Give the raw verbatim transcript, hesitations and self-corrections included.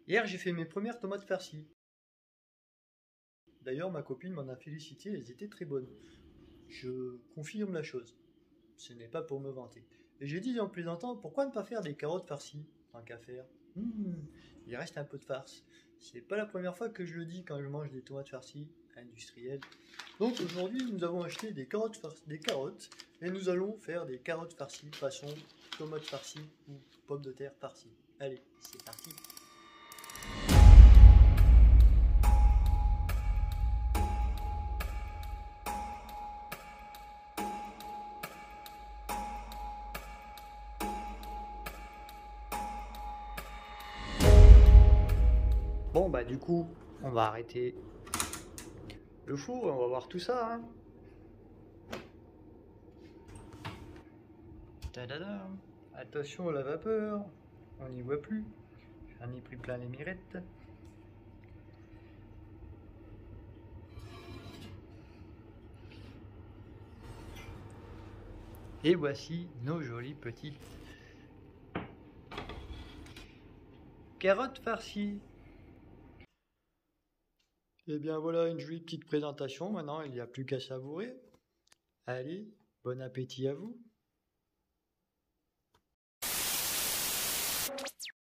Hier, j'ai fait mes premières tomates farcies. D'ailleurs, ma copine m'en a félicité, elles étaient très bonnes. Je confirme la chose. Ce n'est pas pour me vanter. Et j'ai dit en plaisantant, pourquoi ne pas faire des carottes farcies, tant qu'à faire. Hmm, il reste un peu de farce. C'est pas la première fois que je le dis quand je mange des tomates farcies industrielles. Donc aujourd'hui, nous avons acheté des carottes, farcies, des carottes et nous allons faire des carottes farcies façon tomates farcies ou pommes de terre farcies. Allez, c'est parti. Bon bah du coup, on va arrêter le four et on va voir tout ça. Hein. Tadadam. Attention à la vapeur, on n'y voit plus. J'en ai pris plein les mirettes. Et voici nos jolies petites carottes farcies. Et bien voilà une jolie petite présentation. Maintenant, il n'y a plus qu'à savourer. Allez, bon appétit à vous.